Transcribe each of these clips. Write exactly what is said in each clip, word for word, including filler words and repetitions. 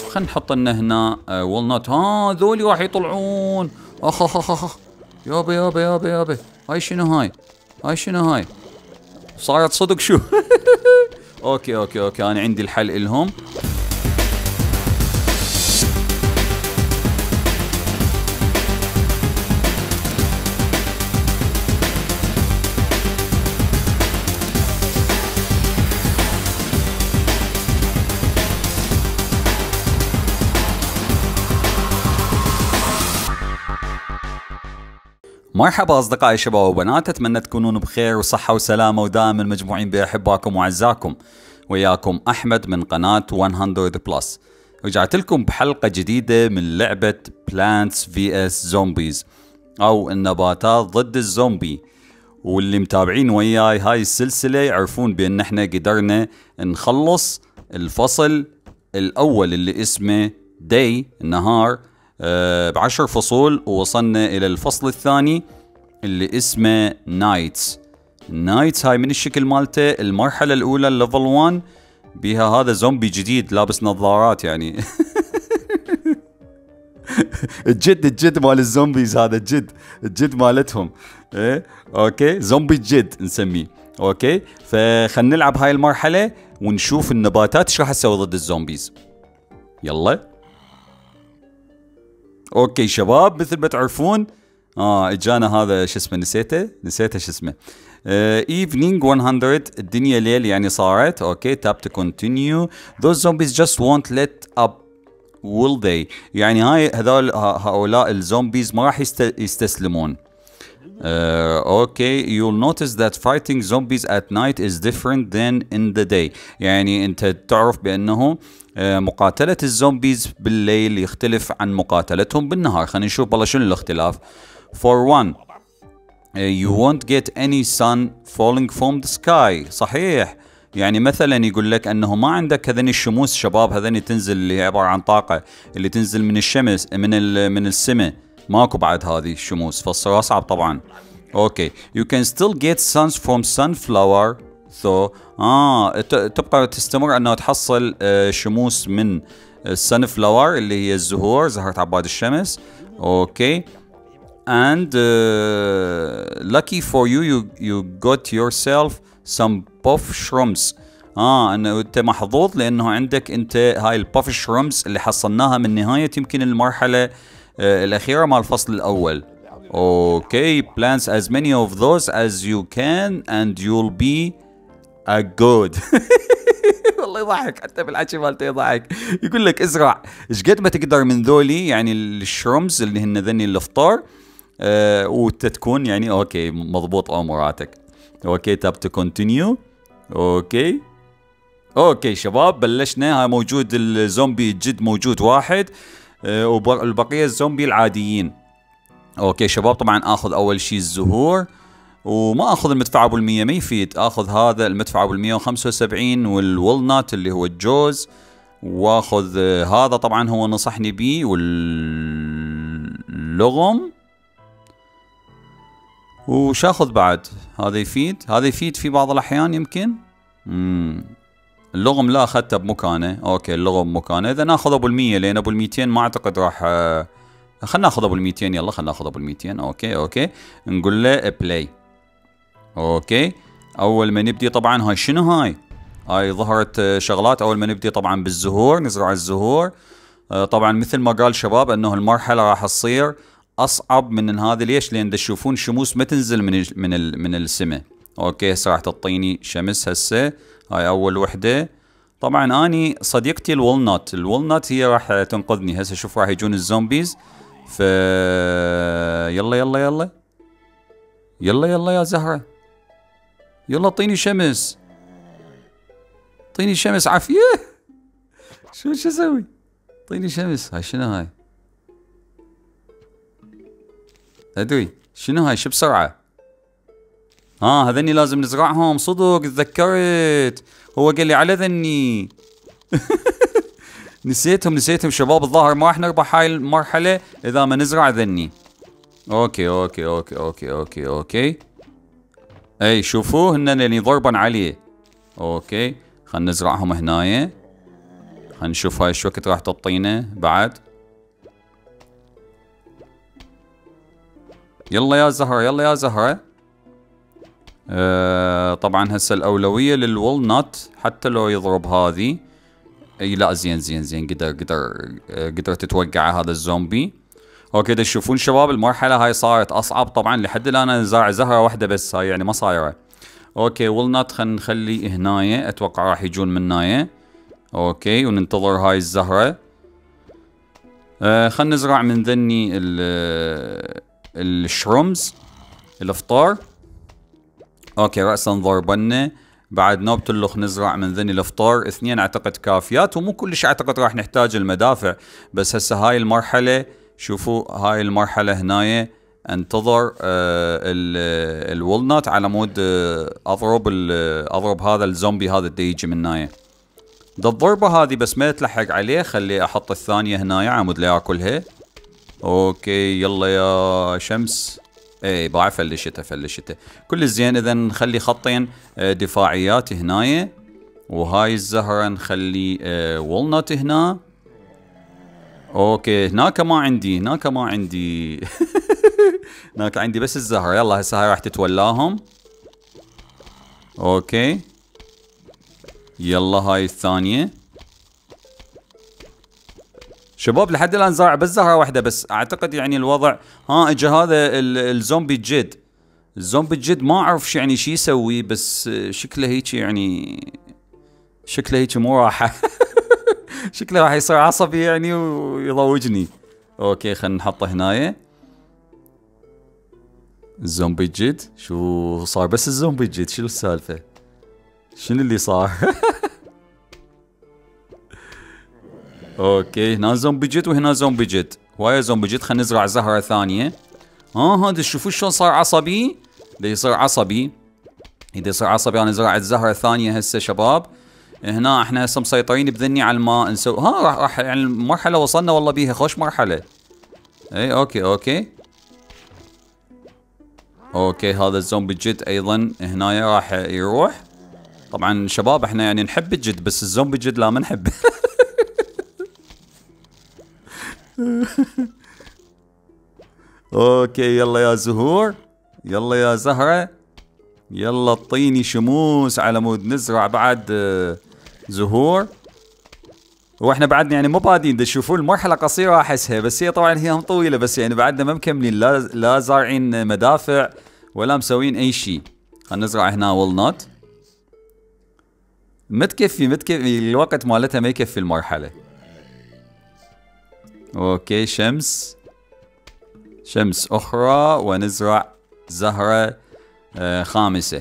خلينا نحط لنا هنا والنت. ها ذولي راح يطلعون. اخ اخ اخ اخ يابا يابا يابا يابا. هاي شنو هاي؟ هاي شنو هاي؟ صارت صدق شو؟ اوكي اوكي اوكي انا عندي الحل الهم. مرحبا أصدقائي الشباب وبنات، أتمنى تكونون بخير وصحة وسلامة ودائما مجموعين بأحبائكم وأعزائكم. وياكم أحمد من قناة مية بلس. رجعت لكم بحلقة جديدة من لعبة Plants vs Zombies أو النباتات ضد الزومبي. واللي متابعين وياي هاي السلسلة يعرفون بأن احنا قدرنا نخلص الفصل الأول اللي اسمه Day النهار أه بعشر فصول، ووصلنا إلى الفصل الثاني اللي اسمه نايتس. نايتس هاي من الشكل مالته المرحلة الأولى الليفل واحد بها هذا زومبي جديد لابس نظارات يعني. الجد الجد مال الزومبيز هذا الجد الجد مالتهم. ايه اوكي زومبي الجد نسميه. اوكي فخلنا نلعب هاي المرحلة ونشوف النباتات ايش راح تسوي ضد الزومبيز. يلا اوكي شباب، مثل ما تعرفون اه اجانا هذا شو اسمه نسيته نسيته شو اسمه ايفنينج مية. الدنيا ليل يعني صارت. اوكي تاب تو كونتينيو. those zombies just won't let up will they. يعني هاي هذول هؤلاء الزومبيز ما راح يستسلمون. Uh, okay you'll notice that fighting zombies at night is different than in the day. يعني انت تعرف بانه uh, مقاتلة الزومبيز بالليل يختلف عن مقاتلتهم بالنهار. خلينا نشوف والله شنو الاختلاف. For one uh, you won't get any sun falling from the sky. صحيح، يعني مثلا يقول لك انه ما عندك هذني الشموس شباب، هذني تنزل اللي هي عبارة عن طاقة اللي تنزل من الشمس من ال من السماء. ماكو بعد هذه الشموس فالصراحة صعب طبعا. اوكي you can still get suns from sunflower so اه تبقى تستمر انه تحصل آه شموس من السنفلاور اللي هي الزهور زهرة عباد الشمس. اوكي and uh, lucky for you you you got yourself some puff shrooms. اه انه انت محظوظ لانه عندك انت هاي الباف شرومز اللي حصلناها من نهاية يمكن المرحلة الأخيرة مع الفصل الأول. اوكي plants as many of those as you can and you'll be a good. والله يضحك حتى بالحكي مالته يضحك. يقول لك ازرع ايش قد ما تقدر من ذولي يعني الشرومز اللي هن ذني الفطار أه وتتكون يعني اوكي مضبوط اموراتك. اوكي تاب تو كونتينيو. اوكي اوكي شباب بلشنا. هاي موجود الزومبي الجد موجود واحد أه والبقية الزومبي العاديين. اوكي شباب طبعا اخذ اول شيء الزهور وما اخذ المدفع ابو المية ما يفيد، اخذ هذا المدفع ابو المية وخمسة وسبعين والولنات اللي هو الجوز، واخذ أه هذا طبعا هو نصحني بيه واللغم. وش اخذ بعد؟ هذا يفيد هذا يفيد في بعض الاحيان يمكن. امم اللغم لا اخذته بمكانه. اوكي اللغم بمكانه. اذا ناخذ ابو المية لان ابو الميتين ما اعتقد راح أه خلنا ناخذ ابو الميتين. يلا خلنا ناخذ ابو الميتين. اوكي اوكي نقول له بلاي. اوكي اول ما نبدي طبعا هاي شنو هاي؟ هاي ظهرت شغلات. اول ما نبدي طبعا بالزهور نزرع الزهور. أه طبعا مثل ما قال شباب انه المرحله راح تصير اصعب من هذه. ليش؟ لان تشوفون شموس ما تنزل من ال من ال من السماء. اوكي هسه راح تعطيني شمس. هسه هاي اول وحده. طبعا اني صديقتي الولنات الولنات هي راح تنقذني. هسه شوف راح يجون الزومبيز. ف يلا يلا يلا يلا يلا يا زهرة يلا اعطيني شمس اعطيني شمس عافية. شو شو اسوي؟ اعطيني شمس. هاي شنو هاي؟ ادري شنو هاي؟ شو بسرعة؟ ها آه هذني لازم نزرعهم صدق. تذكرت هو قال لي على ذني. نسيتهم نسيتهم شباب. الظاهر ما راح نربح هاي المرحلة اذا ما نزرع ذني. اوكي اوكي اوكي اوكي اوكي اوكي اي شوفوا هن اللي ضربا عليه. اوكي خلينا نزرعهم هنايا. خلينا نشوف هاي شو وقت راح تعطينا بعد. يلا يا زهرة يلا يا زهرة. آه طبعا هسه الأولوية للولنت حتى لو يضرب هذه. اي لا زين زين زين قدر قدر آه قدر تتوقع هذا الزومبي. اوكي دا تشوفون شباب المرحلة هاي صارت أصعب طبعا. لحد الآن أنا زارع زهرة واحدة بس، هاي يعني ما صايرة. اوكي ولنت خلينا نخلي هنايا، اتوقع راح يجون من هنايا. اوكي وننتظر هاي الزهرة. آه خلينا نزرع من ذني الشرومز الافطار. اوكي رأسا ضربنا. بعد نوبة اللخ نزرع من ذني الافطار، اثنين اعتقد كافيات، ومو كلش اعتقد راح نحتاج المدافع. بس هسه هاي المرحلة شوفوا هاي المرحلة هنايا انتظر آه الولنت على مود آه اضرب اضرب هذا الزومبي هذا اللي يجي من هنايا. دا الضربة هذه بس ما تلحق عليه، خلي احط الثانية هنايا على مود لا ياكلها. اوكي يلا يا شمس. اي باع فلشته فلشته كل زين. اذا نخلي خطين آه دفاعيات هنايا، وهاي الزهرة نخلي آه والنت هنا. اوكي هناك ما عندي هناك ما عندي هناك عندي بس الزهرة. يلا هسه هاي راح تتولاهم. اوكي يلا هاي الثانية. شباب لحد الان زارع بس زهرة واحدة بس. اعتقد يعني الوضع ها اجى هذا الزومبي الجد. الزومبي الجد ما اعرف شو يعني شي يسوي، بس شكله هيك يعني شكله هيك مو راحة شكله راح يصير عصبي يعني ويضوجني. اوكي خلينا نحطه هنايا. الزومبي الجد شو صار؟ بس الزومبي الجد شنو السالفة؟ شنو اللي صار؟ اوكي هنا زومبي جد وهنا زومبي جد، هواية زومبي جد. خلينا نزرع زهرة ثانية. اه هذا شوفوا شلون صار عصبي. دا يصير عصبي اذا يصير عصبي. انا زرعت زهرة ثانية هسه شباب. هنا احنا هسه مسيطرين بذني على الماء نسوي. ها راح راح يعني المرحلة وصلنا والله بيها خوش مرحلة. اي اوكي اوكي اوكي هذا الزومبي الجد ايضا هنا راح يروح. طبعا شباب احنا يعني نحب الجد، بس الزومبي الجد لا ما نحبه اوكي يلا يا زهور يلا يا زهرة. يلا اعطيني شموس على مود نزرع بعد زهور. واحنا بعدنا يعني مو بادين. تشوفون المرحلة قصيرة احسها، بس هي طبعا هي طويلة، بس يعني بعدنا ما مكملين. لا لا زارعين مدافع ولا مسوين اي شيء. خلينا نزرع هنا والنت. ما تكفي ما تكفي الوقت مالتها، ما يكفي المرحلة. اوكي شمس شمس اخرى ونزرع زهرة آه خامسة.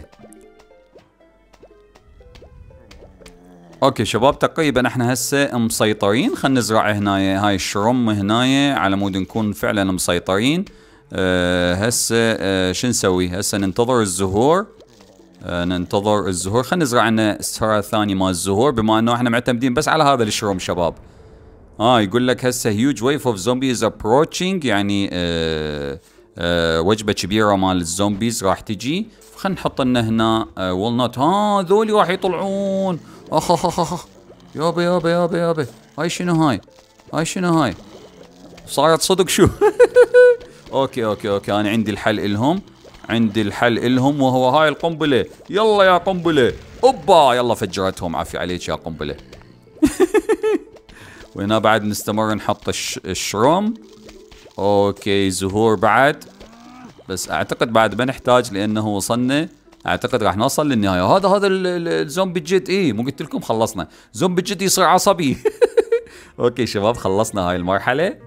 اوكي شباب تقريبا احنا هسه مسيطرين. خلينا نزرع هنا هاي الشرم هنا على مود نكون فعلا مسيطرين. أه هسه أه شو نسوي؟ هسه ننتظر الزهور. أه ننتظر الزهور. خلينا نزرع لنا السهرة الثانية مال الزهور، بما انه احنا معتمدين بس على هذا الشرم شباب. اه يقول لك هسه هيوج ويف اوف زومبيز ابروتشنج، يعني أه أه وجبة كبيرة مال الزومبيز راح تجي. خلينا نحط لنا هنا أه والنت. ها ذولي راح يطلعون. اخ اخ اخ اخ يابا يابا يابا يابا. هاي شنو هاي؟ هاي شنو هاي؟ صارت صدق شو؟ اوكي اوكي اوكي انا عندي الحل الهم. عندي الحل الهم وهو هاي القنبلة. يلا يا قنبلة. اوبا يلا فجرتهم. عافية عليك يا قنبلة. وهنا بعد نستمر نحط الش... الشروم. اوكي زهور بعد، بس اعتقد بعد ما نحتاج لانه وصلنا. اعتقد راح نوصل للنهايه. هذا هذا الزومبي الجد. ايه مو قلت لكم خلصنا. زومبي الجد يصير عصبي. اوكي شباب خلصنا هاي المرحله.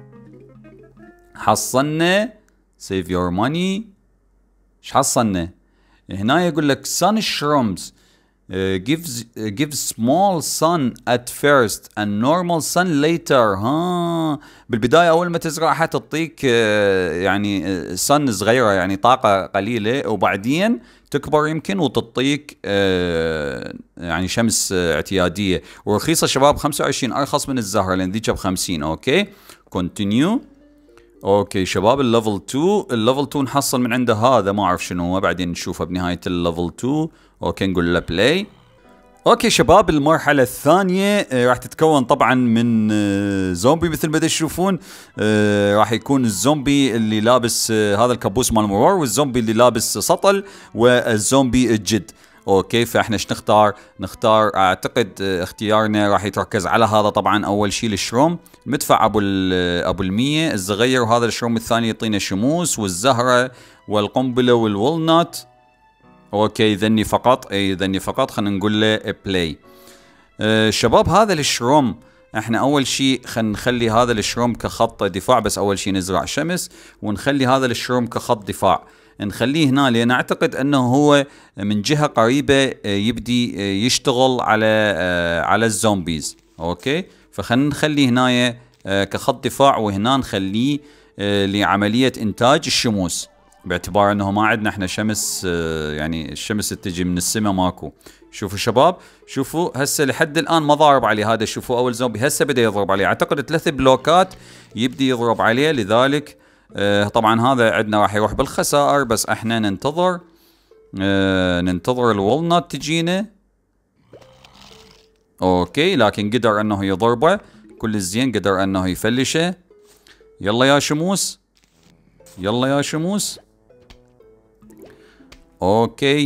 حصلنا سيف يور ماني. ايش حصلنا؟ هنا يقول لك sun shrooms uh, gives uh, gives small sun at first and normal sun later. ها بالبدايه اول ما تزرعها تعطيك uh, يعني sun صغيره، يعني طاقه قليله، وبعدين تكبر يمكن وتعطيك آه يعني شمس آه اعتياديه ورخيصه شباب. خمسة وعشرين ارخص من الزهره لان ذيك ب خمسين. اوكي كونتينيو. اوكي شباب الليفل اثنين. الليفل اثنين نحصل من عنده هذا ما اعرف شنو هو، بعدين نشوفه بنهايه الليفل اثنين. اوكي نقول له بلاي. اوكي شباب، المرحلة الثانية آه، راح تتكون طبعا من آه، زومبي مثل ما تشوفون. آه، راح يكون الزومبي اللي لابس آه، هذا الكابوس مال مرور، والزومبي اللي لابس سطل، والزومبي الجد. اوكي، فاحنا ايش نختار؟ نختار اعتقد آه، اختيارنا راح يتركز على هذا. طبعا اول شيء الشروم مدفع ابو ابو المية الصغير، وهذا الشروم الثاني يعطينا شموس والزهرة والقنبلة والولنات. اوكي ذني فقط، اي ذني فقط. خلينا نقول له بلاي. أه شباب، هذا الشروم احنا اول شيء خلينا نخلي هذا الشروم كخط دفاع، بس اول شيء نزرع شمس ونخلي هذا الشروم كخط دفاع. نخليه هنا لان اعتقد انه هو من جهة قريبة يبدي يشتغل على أه على الزومبيز. اوكي، فخلينا نخليه هنا كخط دفاع، وهنا نخليه أه لعملية انتاج الشموس، باعتبار انه ما عندنا احنا شمس. يعني الشمس تجي من السماء ماكو. شوفوا شباب، شوفوا هسه لحد الان ما ضارب عليه هذا. شوفوا اول زومبي هسه بدا يضرب عليه، اعتقد ثلاث بلوكات يبدي يضرب عليه. لذلك اه طبعا هذا عندنا راح يروح بالخسائر، بس احنا ننتظر اه ننتظر الولنت تجينا. اوكي، لكن قدر انه يضربه كل الزين، قدر انه يفلشه. يلا يا شموس، يلا يا شموس. اوكي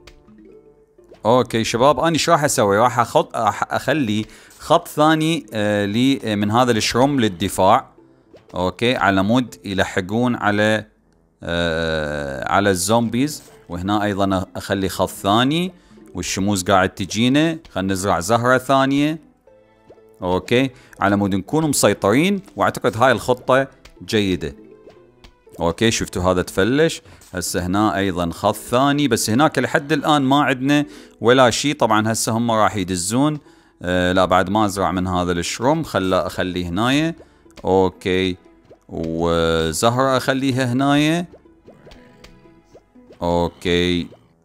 اوكي شباب، انا ايش راح اسوي؟ راح اخط راح اخلي خط ثاني آه لي من هذا الشروم للدفاع. اوكي، على مود يلحقون على آه على الزومبيز. وهنا ايضا اخلي خط ثاني، والشموس قاعد تجينا. خلينا نزرع زهرة ثانية. اوكي، على مود نكون مسيطرين، واعتقد هاي الخطة جيدة. اوكي، شفتوا هذا تفلش. هسه هنا ايضا خط ثاني، بس هناك لحد الان ما عندنا ولا شيء. طبعا هسه هم راح يدزون. آه لا، بعد ما ازرع من هذا الشروم خلا اخليه هنايا. اوكي، وزهرة اخليها هنايا. اوكي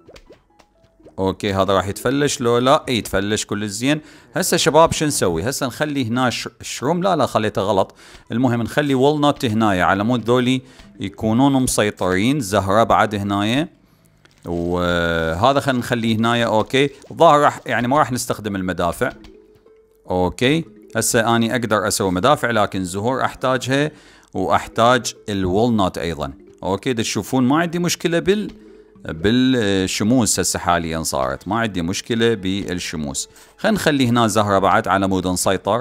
اوكي، هذا راح يتفلش لو لا؟ اي يتفلش كل الزين. هسه شباب شو نسوي؟ هسه نخلي هنا الشروم. لا لا، خليته غلط. المهم نخلي والنت هنايا على مود ذولي يكونون مسيطرين. زهرة بعد هنايا، وهذا خلينا نخليه هنايا. اوكي، الظاهر راح يعني ما راح نستخدم المدافع. اوكي، هسه اني اقدر اسوي مدافع، لكن زهور احتاجها، واحتاج الولنت ايضا. اوكي، تشوفون ما عندي مشكلة بال بالشموس. هسه حاليا صارت ما عندي مشكلة بالشموس. خلينا نخلي هنا زهرة بعد على مود نسيطر.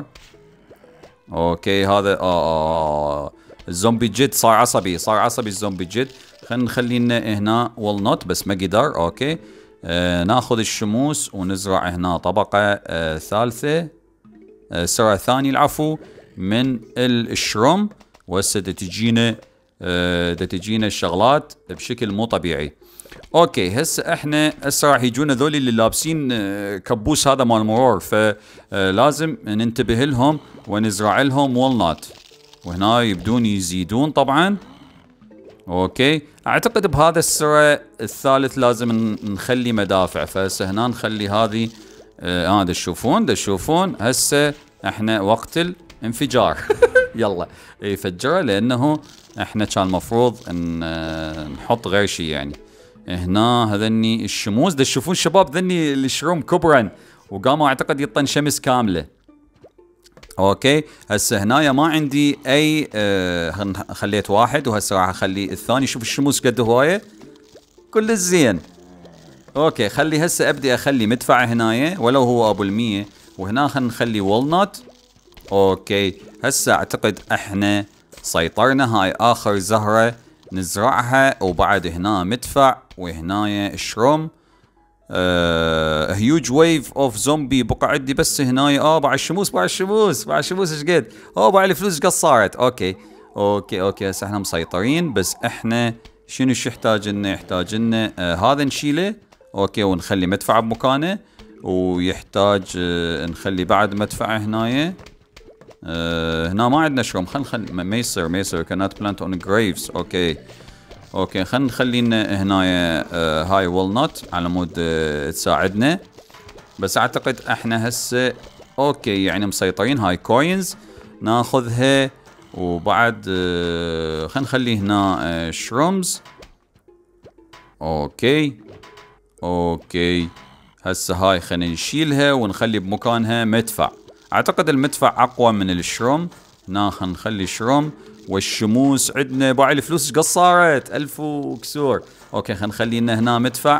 اوكي، هذا آه الزومبي جد صار عصبي، صار عصبي الزومبي جد. خلينا نخلي لنا هنا والنوت، بس ما قدر. اوكي، آه ناخذ الشموس ونزرع هنا طبقة آه ثالثة، آه سرعة ثانية العفو، من الشروم. وهسه تجينا آه تجينا الشغلات بشكل مو طبيعي. اوكي، هسه احنا هسه راح يجونا ذولي اللي لابسين كبوس هذا مال مرور، فلازم ننتبه لهم ونزرع لهم والنات. وهنا يبدون يزيدون طبعا. اوكي، اعتقد بهذا السرعة الثالث لازم نخلي مدافع. فهسه هنا نخلي هذه. اه دا تشوفون دا تشوفون هسه احنا وقت الانفجار. يلا يفجره، لانه احنا كان المفروض ان نحط غير شيء. يعني هنا هذني الشموس دا تشوفون شباب، ذني الشروم كبرا، وقاموا اعتقد يطن شمس كامله. اوكي، هسه هنايا ما عندي اي آه خليت واحد، وهسه راح اخلي الثاني. شوف الشموس قد هوايه كل الزين. اوكي، خلي هسه ابدي اخلي مدفع هنايا ولو هو ابو المية، وهنا خلينا نخلي والنت. اوكي، هسه اعتقد احنا سيطرنا. هاي اخر زهرة نزرعها، وبعد هنا مدفع، وهنايا الشروم. هيوج ويف اوف زومبي بقى عندي بس هنايا. اه بعد الشموس، بعد الشموس، بعد الشموس ايش قد؟ اه بعد الفلوس ايش قد صارت؟ اوكي اوكي اوكي، هسه احنا مسيطرين. بس احنا شنو شو يحتاج لنا؟ يحتاج لنا آه هذا نشيله. اوكي، ونخلي مدفع بمكانه، ويحتاج آه نخلي بعد مدفع هنايا. آه هنا ما عندنا شروم. خلينا نخلي ما يصير ما يصير كانت بلانت اون جريفز. اوكي اوكي، خلينا نخلي لنا هنايا آه هاي والنت على مود آه تساعدنا. بس اعتقد احنا هسه اوكي يعني مسيطرين. هاي كوينز ناخذها، وبعد آه خلينا نخلي هنا آه شرومز. اوكي اوكي، هسه هاي خلينا نشيلها ونخلي بمكانها مدفع. اعتقد المدفع اقوى من الشروم. هنا خلينا نخلي شروم. والشموس عندنا باع الفلوس ايش قد صارت؟ ألف وكسور. اوكي خلينا نخلي لنا هنا مدفع.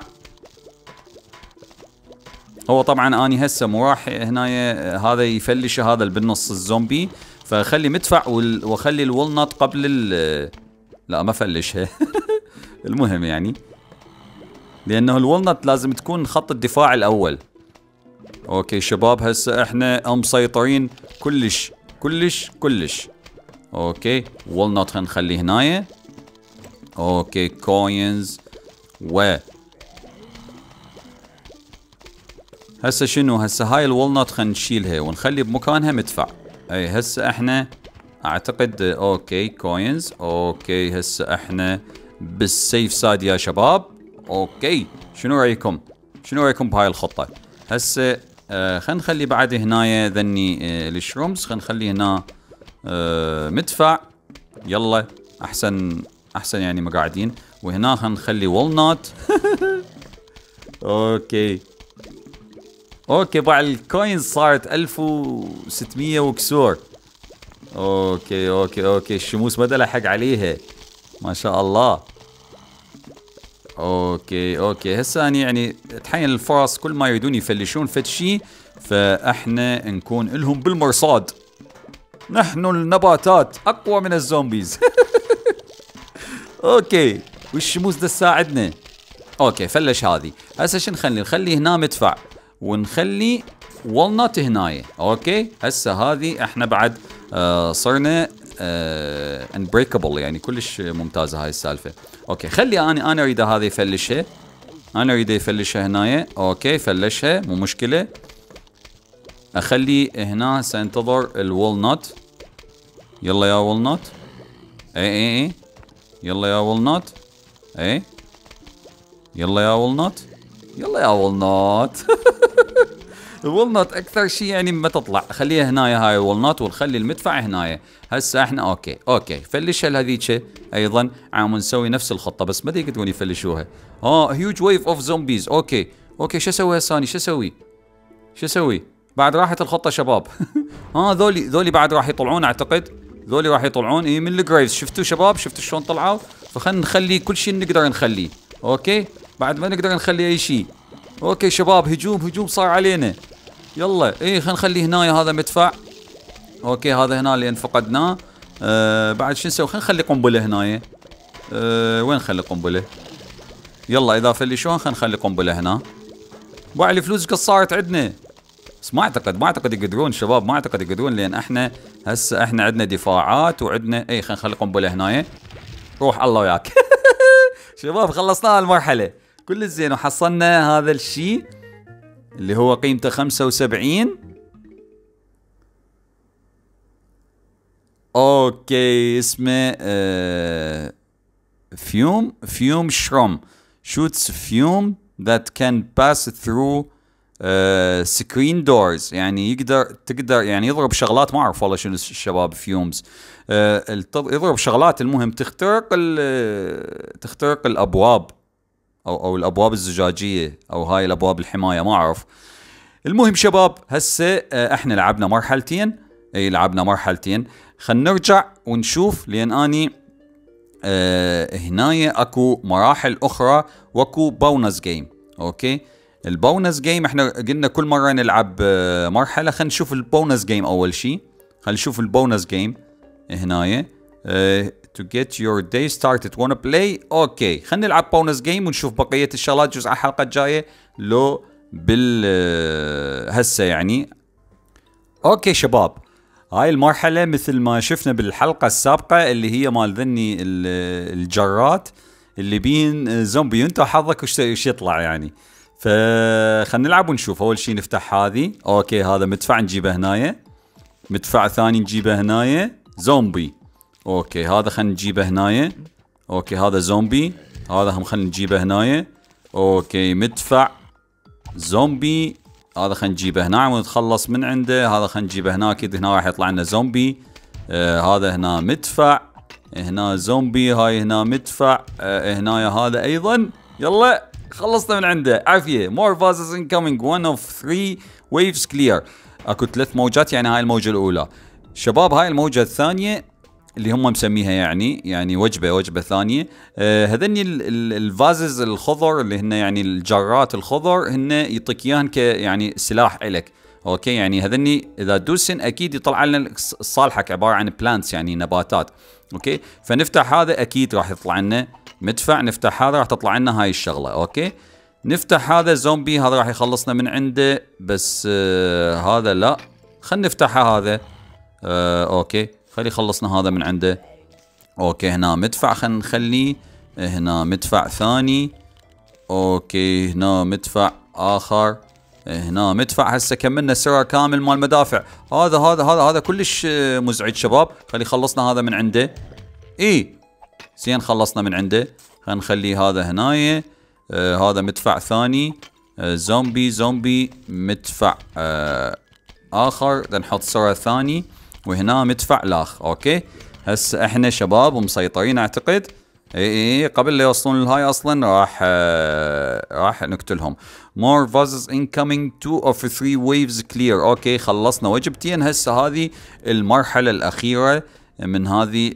هو طبعا اني هسه مو راح هنا هذا يفلش هذا اللي بالنص الزومبي، فخلي مدفع واخلي الولنت قبل ال لا ما فلشها. المهم يعني لانه الولنت لازم تكون خط الدفاع الاول. اوكي شباب هسه احنا مسيطرين كلش كلش كلش. اوكي والنت خلينا نخليه هنايا. اوكي كوينز و هسه شنو؟ هسه هاي الولنت خلينا نشيلها ونخلي بمكانها مدفع. اي هسه احنا اعتقد اوكي كوينز. اوكي هسه احنا بالسيف سايد يا شباب. اوكي شنو رايكم؟ شنو رايكم بهاي الخطة؟ هسه آه خلينا نخلي بعد هنايا ذني آه الشرومز خلينا نخلي هنا آه مدفع. يلا احسن احسن يعني مقاعدين. وهنا خلينا نخلي والنت. اوكي اوكي باع الكوينز صارت ألف وستمية وكسور. اوكي اوكي اوكي الشموس بدل لحق عليها ما شاء الله. اوكي اوكي هسه اني يعني تحين الفرص كل ما يريدون يفلشون فد شي فاحنا نكون لهم بالمرصاد. نحن النباتات اقوى من الزومبيز. اوكي والشموس ده تساعدنا. اوكي فلش هذه. هسه شو نخلي؟ نخلي هنا مدفع ونخلي والنت هنايا. اوكي هسه هذه احنا بعد آه صرنا آه انبريكابل يعني كلش ممتازه هاي السالفه. اوكي خلي انا انا اريد هذه يفلشها. انا اريد يفلشها هنايا. اوكي فلشها مو مشكله. اخلي هنا سانتظر الولنت. يلا يا والنت. اي اي اي يلا يا والنت. اي يلا يا والنت. يلا يا والنت. الولنت اكثر شيء يعني ما تطلع. خليها هنايا هاي الولنت ونخلي المدفع هنايا. هسه احنا اوكي اوكي فلشها لهذيك ايضا عم نسوي نفس الخطه بس ما يقدرون يفلشوها. اه هيوج ويف اوف زومبيز. اوكي اوكي شو اسوي هسه اني؟ شو اسوي؟ شو اسوي؟ بعد راحت الخطه شباب. ها ذولي ذولي بعد راح يطلعون اعتقد. ذولي راح يطلعون اي من الجريفز. شفتوا شباب؟ شفتوا شلون طلعوا؟ فخلنا نخلي كل شيء نقدر نخليه. اوكي بعد ما نقدر نخلي اي شيء. اوكي شباب هجوم هجوم صار علينا. يلا اي خلينا نخلي هنا هذا مدفع. اوكي هذا هنا اللي فقدناه. آه بعد شو نسوي؟ خلينا نخلي قنبله هنا. آه وين نخلي قنبله؟ يلا اذا فلشون خلينا نخلي قنبله هنا. باع الفلوس قد صارت عندنا. بس ما اعتقد ما اعتقد يقدرون شباب. ما اعتقد يقدرون لان احنا هسه احنا عندنا دفاعات وعندنا اي خلينا نخلي قنبله هنا. روح الله وياك. شباب خلصنا المرحله كل الزين وحصلنا هذا الشيء اللي هو قيمته خمسة وسبعين. اوكي اسمه آه فيوم فيوم شروم shoots fume that can pass through uh, screen doors. يعني يقدر تقدر يعني يضرب شغلات ما اعرف والله شنو الشباب فيومز. آه يضرب شغلات المهم تخترق تخترق الابواب او او الابواب الزجاجيه او هاي الابواب الحمايه ما اعرف. المهم شباب هسه احنا لعبنا مرحلتين. اي لعبنا مرحلتين. خلينا نرجع ونشوف لان اني اه هنايا اكو مراحل اخرى واكو بونس جيم. اوكي البونس جيم احنا قلنا كل مره نلعب اه مرحله. خلينا نشوف البونس جيم اول شيء. خلينا نشوف البونس جيم هنايا. اه to get your day started wanna play. اوكي خلينا نلعب بونس جيم ونشوف بقيه الشغلات جزء على الحلقه الجايه لو بال هسه يعني. اوكي شباب هاي المرحله مثل ما شفنا بالحلقه السابقه اللي هي مال ذني الجرات اللي بين زومبي وانت حظك وش يطلع يعني. فخلينا نلعب ونشوف. اول شيء نفتح هذه. اوكي هذا مدفع نجيبه هنايا. مدفع ثاني نجيبه هنايا. زومبي. اوكي هذا خلينا نجيبه هنايا. اوكي هذا زومبي. هذا هم خلينا نجيبه هنايا. اوكي مدفع زومبي. هذا خلينا نجيبه هنا ونتخلص من عنده. هذا خلينا نجيبه هنا اكيد هنا راح يطلع لنا زومبي. آه هذا هنا مدفع. هنا زومبي. هاي هنا مدفع. آه هنا هذا ايضا. يلا خلصنا من عنده عافيه. more vases incoming one of three waves clear. اكو ثلاث موجات يعني هاي الموجه الاولى. شباب هاي الموجه الثانيه اللي هم مسميها يعني يعني وجبه وجبه ثانيه. آه هذني الفازز الخضر اللي هن يعني الجرات الخضر هن يعطيك اياهن ك يعني سلاح الك. اوكي يعني هذني اذا دوسن اكيد يطلع لنا صالحك عباره عن بلانتس يعني نباتات. اوكي فنفتح هذا اكيد راح يطلع لنا مدفع. نفتح هذا راح تطلع لنا هاي الشغله. اوكي نفتح هذا زومبي هذا راح يخلصنا من عنده بس آه هذا لا. خلينا نفتح هذا. آه اوكي خلي يخلصنا هذا من عنده. اوكي هنا مدفع خلينا نخليه. هنا مدفع ثاني. اوكي هنا مدفع اخر. هنا مدفع. هسه كملنا سرعة كامل مال مدافع. هذا هذا هذا هذا كلش مزعج شباب. خلي خلصنا هذا من عنده. اي زين خلصنا من عنده. خلينا نخلي هذا هنايا. آه هذا مدفع ثاني. آه زومبي زومبي مدفع آه اخر. بدنا نحط سرعة ثاني وهنا مدفع لاخ. اوكي هسه احنا شباب ومسيطرين اعتقد. اي اي قبل لا يوصلون لهاي اصلا راح آه راح نقتلهم. more vases incoming two of three waves clear. اوكي خلصنا وجبتين. هسه هذه المرحله الاخيره من هذه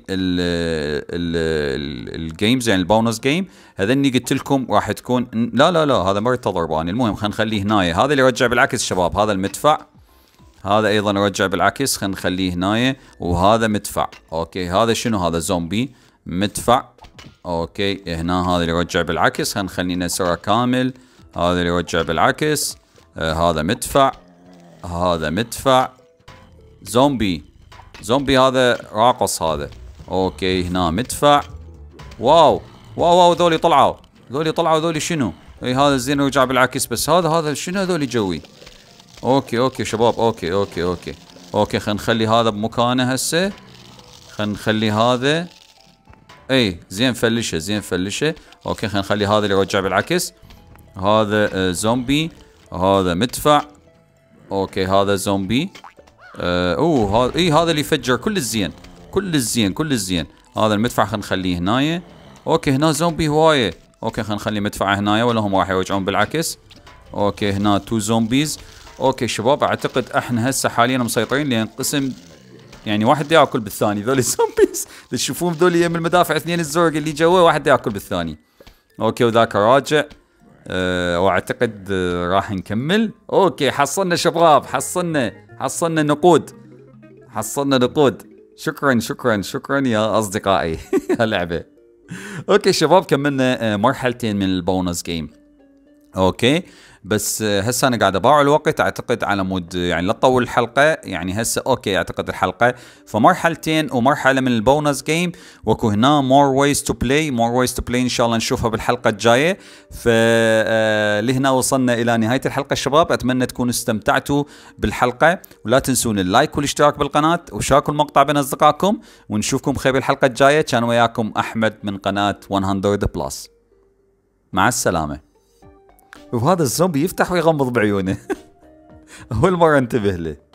الجيمز يعني البونس جيم. هذني قلت لكم راح تكون لا لا لا هذا مرته ضرباني. المهم خلينا نخليه هنايا. هذا اللي يرجع بالعكس شباب. هذا المدفع. هذا ايضا يرجع بالعكس. خلينا نخليه هنايا. وهذا مدفع. اوكي هذا شنو هذا زومبي مدفع. اوكي هنا هذا اللي يرجع بالعكس. خلينا نخلينا سرعة كامل. هذا اللي يرجع بالعكس. آه هذا مدفع. هذا مدفع. زومبي زومبي هذا راقص هذا. اوكي هنا مدفع. واو واو واو ذولي طلعوا ذولي طلعوا ذولي شنو. اي هذا زين يرجع بالعكس بس هذا هذا شنو هذولي جوي. اوكي اوكي شباب اوكي اوكي اوكي اوكي خلينا نخلي هذا بمكانه هسه. خلينا نخلي هذا. اي زين فلشه زين فلشه. اوكي خلينا نخلي هذا اللي يرجع بالعكس. هذا آه زومبي. هذا مدفع. اوكي هذا زومبي. آه اوه هذا اي هذا اللي يفجر كل الزين كل الزين كل الزين. هذا المدفع خلينا نخليه هنايا. اوكي هنا زومبي هوايه. اوكي خلينا نخلي مدفع هنايا ولا هم راح يرجعون بالعكس. اوكي هنا تو زومبيز. اوكي شباب اعتقد احنا هسه حاليا مسيطرين لان قسم يعني واحد ياكل بالثاني. ذولي زومبيز تشوفون ذولي يم المدافع اثنين الزرق اللي جوا واحد ياكل بالثاني. اوكي وذاك راجع. أه واعتقد أه راح نكمل. اوكي حصلنا شباب حصلنا حصلنا نقود حصلنا نقود. شكرا شكرا شكرا يا اصدقائي. هاللعبه. اوكي شباب كملنا مرحلتين من البونس جيم. اوكي بس هسه انا قاعد اباع الوقت اعتقد على مود يعني لا تطول الحلقه يعني هسه اوكي اعتقد الحلقه فمرحلتين ومرحله من البونس جيم. وكو هنا مور ويز تو بلاي مور ويز تو بلاي ان شاء الله نشوفها بالحلقه الجايه. فلهنا وصلنا الى نهايه الحلقه الشباب. اتمنى تكونوا استمتعتوا بالحلقه ولا تنسون اللايك والاشتراك بالقناه وشاركوا المقطع بين اصدقائكم ونشوفكم بخير بالحلقه الجايه. كان وياكم احمد من قناه مية بلس. مع السلامه. وهذا الزومبي يفتح ويغمض بعيونه. أول مرة انتبه له.